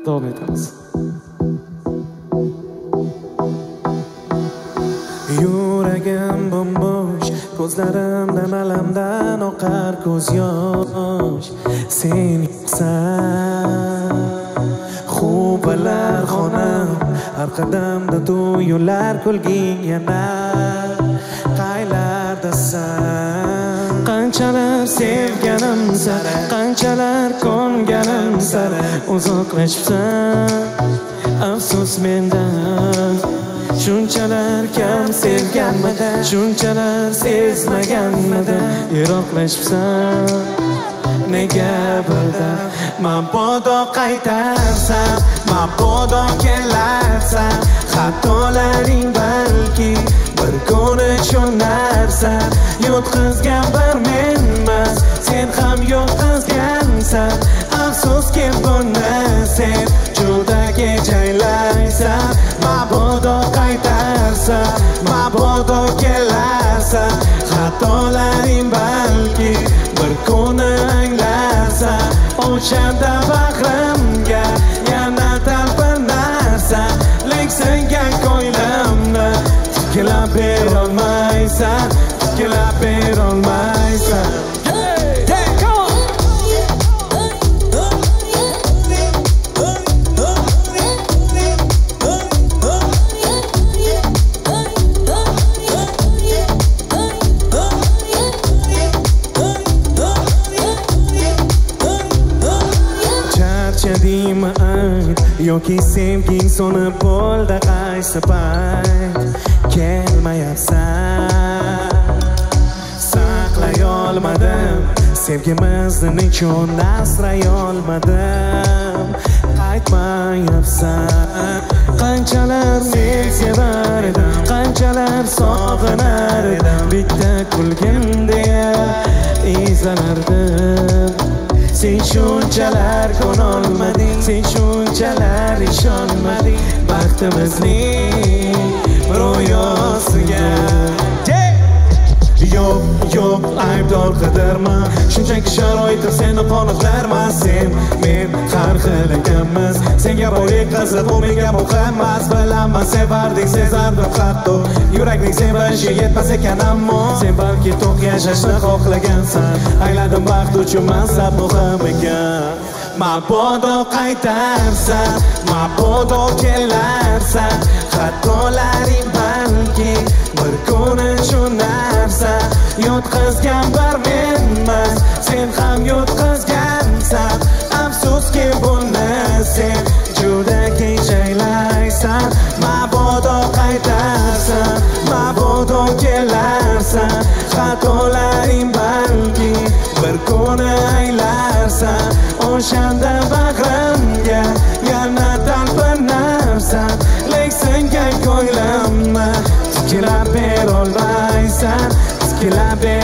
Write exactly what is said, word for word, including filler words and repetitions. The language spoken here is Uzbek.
davom etamiz. Yuragim bombosh, ko'zlarimdan alamdan oqar ko'z yosh. Sen yo'qsan, xubalar xonam, har qadamda to'ylar kulging yanar. Qaylardasan, qanchalar sevganim sari, qanchalar ko'nganim sari uzoqlashibsan. Afsus mendan, shunchalar kam sevganmidi, shunchalar sezmaganmidi, yiroqlashibsan. Nega birdan mabodo qaytarsan, mabodo kelarsan, xatolaring balki bir kuni tushunarsan. Yutqizgan bir menmas, sen ham yutqizgansan. Afsuski buni sen juda kechaylaysan. Mabodo qaytarsan, mabodo kelarsan, xatolaring balki bir kuni anglarsan. O'shanda bag'rimga yana talpinarsan, leksingan ko'nglimni tiklab berolmaysan, tiklab berolmaysan. Charchadingmi ayt, yoki sevging so'nib bo'ldi qaysi payt? Kelmayapsan, saqlay olmadim sevgimizni, nechun asray olmadim. Qaytmayapsan, qanchalar men sevar edim, qanchalar sog'inar edim. Bitta kulgimda izlanardim. Sen shunchalar ko'nolmading, sen shunchalar ishonmading baxtimizning ro'yosiga. Yo'q, yo'q, aybdor qidirma, shunchaki sharoitim seni qoniqtirmas. Sen, men har xil ekanmiz, senga boylik qiziq, u menga muhimmas. Bilaman sevarding, sezardim hatto, yurakning sevishi yetmas ekan, ammo sen balki to'q yashashni xohlagansan. Angladim baxt uchun mansab muhim ekan. Mabodo qaytarsan, mabodo kelarsan, xatolaring balki bir kuni tushunarsan. Yutqizgan bir menmas, sen ham yutqizgansan. Afsuski buni sen juda kechaylaysan. Mabodo qaytarsan, mabodo kelarsan, xatolaring balki bir kuni anglarsan. O'shanda bag'rimga yana talpinarsan, leksingan ko'nglimni tiklab berolmaysan, tiklab